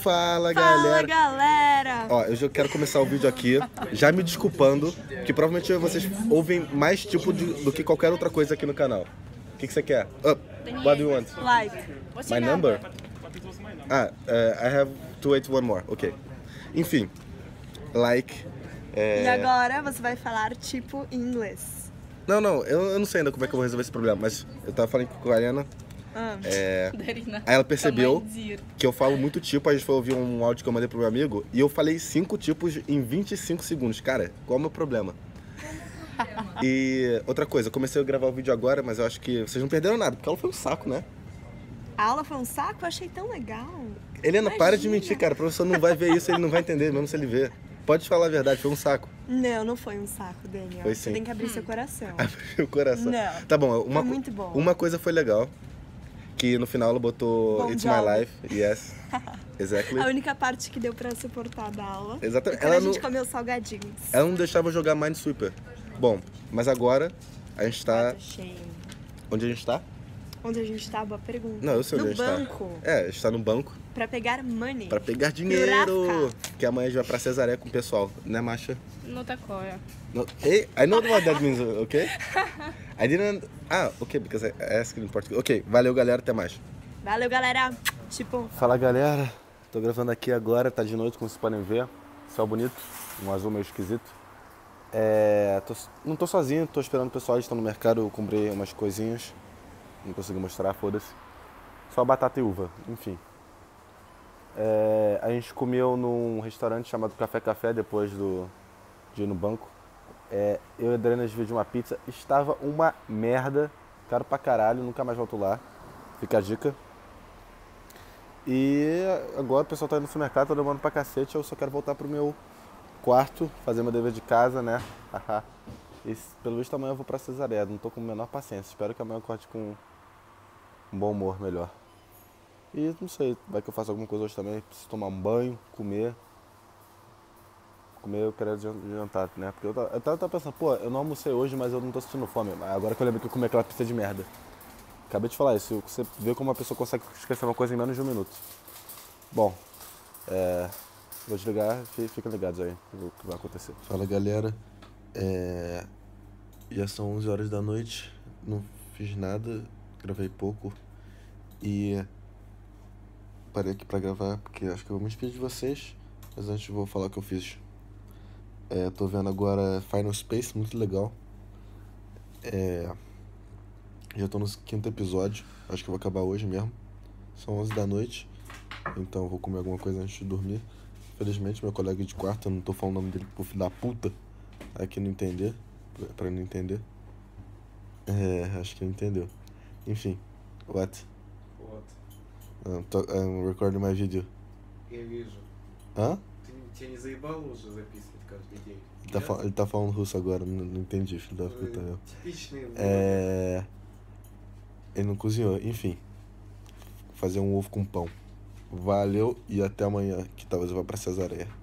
Fala, Fala, galera! galera! Ó, eu já quero começar o vídeo aqui, já me desculpando, que provavelmente vocês ouvem mais tipo do que qualquer outra coisa aqui no canal. O que você quer? What do you want? Like. My number? I have to wait one more. Ok. Enfim, like. E agora você vai falar tipo em inglês. Não, eu não sei ainda como é que eu vou resolver esse problema, mas eu tava falando com a Ariana. Aí ela percebeu que eu falo muito tipo, a gente foi ouvir um áudio que eu mandei pro meu amigo e eu falei 5 tipos em 25 segundos. Cara, qual é o meu problema? E outra coisa, eu comecei a gravar o vídeo agora, mas eu acho que vocês não perderam nada, porque ela foi um saco, né? A aula foi um saco? Eu achei tão legal. Helena, para de mentir, cara. O professor não vai ver isso, ele não vai entender, mesmo se ele ver. Pode falar a verdade, foi um saco. Não foi um saco, Daniel. Foi Você sim. tem que abrir seu coração. Abriu o coração. Não. Tá bom, Foi muito bom. Uma coisa foi legal, que no final ela botou Bom It's job. My Life, yes, exactly. A única parte que deu pra suportar da aula. Exatamente. E quando a gente comeu salgadinhos. Ela não deixava eu jogar Minesweeper. Bom, mas agora a gente tá... What a shame. Onde a gente tá? Onde a gente tá? Boa pergunta. Não, eu sei onde a gente tá. No banco. É, a gente tá no banco Pra pegar money. pra pegar dinheiro. Que amanhã a gente vai pra Cesaré com o pessoal, né, Masha? No Takoya. No, hey, I know what that means, okay? I didn't... okay, because I asked in Portuguese. Ok, valeu, galera, até mais. Valeu, galera. Tipo... Fala, galera. Tô gravando aqui agora, tá de noite, como vocês podem ver. Céu bonito, um azul meio esquisito. Não tô sozinho, tô esperando o pessoal, eles estão no mercado, eu comprei umas coisinhas. Não consegui mostrar, foda-se. Só batata e uva, enfim. A gente comeu num restaurante chamado Café Café depois de ir no banco. Eu e a Adriana dividimos uma pizza. Estava uma merda, caro pra caralho, nunca mais volto lá. Fica a dica. E agora o pessoal tá indo no supermercado, tá demorando pra cacete. Eu só quero voltar pro meu quarto, fazer meu dever de casa, né? E pelo visto amanhã eu vou pra Cesaré, não tô com a menor paciência. Espero que amanhã eu corte com um bom humor melhor. E não sei, vai que eu faço alguma coisa hoje também. Preciso tomar um banho, comer. Eu quero jantar, né? Porque eu tava pensando, pô, eu não almocei hoje, mas eu não tô sentindo fome. Agora que eu lembro que eu comi aquela pizza de merda. Acabei de falar isso, você vê como uma pessoa consegue esquecer uma coisa em menos de 1 minuto. Bom, vou desligar, fiquem ligados aí o que vai acontecer. Fala, galera, já são 11 horas da noite, não fiz nada, gravei pouco e parei aqui pra gravar porque acho que eu vou me despedir de vocês, mas antes eu vou falar o que eu fiz. Tô vendo agora Final Space, muito legal. Já tô no 5º episódio, acho que eu vou acabar hoje mesmo. São 11 da noite, então eu vou comer alguma coisa antes de dormir. Infelizmente, meu colega de quarto, eu não tô falando o nome dele pro filho da puta, aqui não entender, pra não entender. Acho que ele entendeu. Enfim, what? I'm recording my video. Я вижу. Hã? Тебя не заебало уже записывать каждый день? Ele tá falando russo agora, não entendi, filho da puta. Типичный. Ele não cozinhou, enfim. Fazer um ovo com pão. Valeu e até amanhã, que talvez eu vá pra Cesaré.